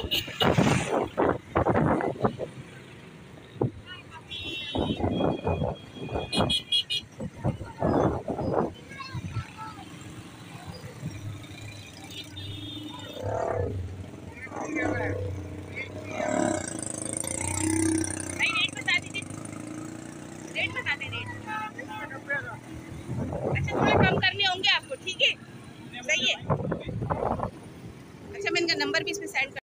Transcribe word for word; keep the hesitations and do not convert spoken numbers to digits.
अच्छा थोड़ा कम करने होंगे आपको, ठीक है, सही है। अच्छा मैं इनका नंबर भी इसमें सेंड कर